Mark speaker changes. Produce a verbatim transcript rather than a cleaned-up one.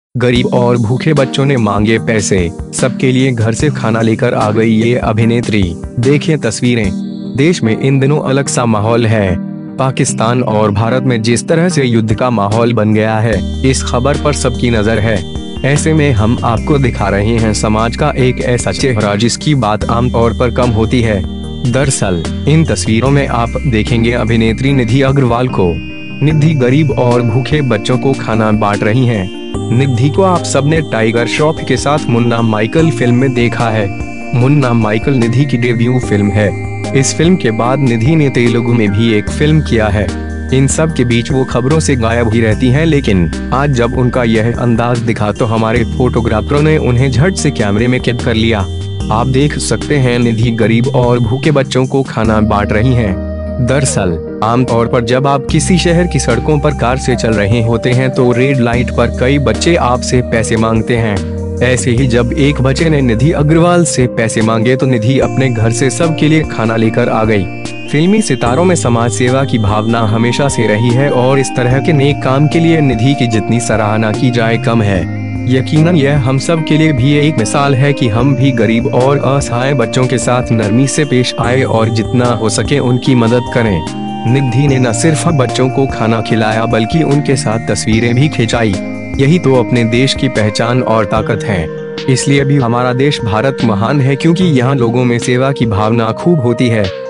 Speaker 1: गरीब और भूखे बच्चों ने मांगे पैसे, सबके लिए घर से खाना लेकर आ गई ये अभिनेत्री। देखिए तस्वीरें। देश में इन दिनों अलग सा माहौल है। पाकिस्तान और भारत में जिस तरह से युद्ध का माहौल बन गया है, इस खबर पर सबकी नजर है। ऐसे में हम आपको दिखा रहे हैं समाज का एक ऐसा चेहरा जिसकी बात आमतौर पर कम होती है। दरअसल इन तस्वीरों में आप देखेंगे अभिनेत्री निधि अग्रवाल को। निधि गरीब और भूखे बच्चों को खाना बांट रही हैं। निधि को आप सबने टाइगर श्रॉफ के साथ मुन्ना माइकल फिल्म में देखा है। मुन्ना माइकल निधि की डेब्यू फिल्म है। इस फिल्म के बाद निधि ने तेलुगु में भी एक फिल्म किया है। इन सब के बीच वो खबरों से गायब ही रहती हैं, लेकिन आज जब उनका यह अंदाज दिखा तो हमारे फोटोग्राफरों ने उन्हें झट से कैमरे में कैद कर लिया। आप देख सकते हैं निधि गरीब और भूखे बच्चों को खाना बांट रही हैं। दरअसल आमतौर पर जब आप किसी शहर की सड़कों पर कार से चल रहे होते हैं तो रेड लाइट पर कई बच्चे आपसे पैसे मांगते हैं। ऐसे ही जब एक बच्चे ने निधि अग्रवाल से पैसे मांगे तो निधि अपने घर से सबके लिए खाना लेकर आ गई। फिल्मी सितारों में समाज सेवा की भावना हमेशा से रही है और इस तरह के नेक काम के लिए निधि की जितनी सराहना की जाए कम है। यकीनन यह हम सब के लिए भी एक मिसाल है कि हम भी गरीब और असहाय बच्चों के साथ नरमी से पेश आए और जितना हो सके उनकी मदद करें। निधि ने न सिर्फ बच्चों को खाना खिलाया बल्कि उनके साथ तस्वीरें भी खिंचाई। यही तो अपने देश की पहचान और ताकत है। इसलिए भी हमारा देश भारत महान है, क्योंकि यहाँ लोगों में सेवा की भावना खूब होती है।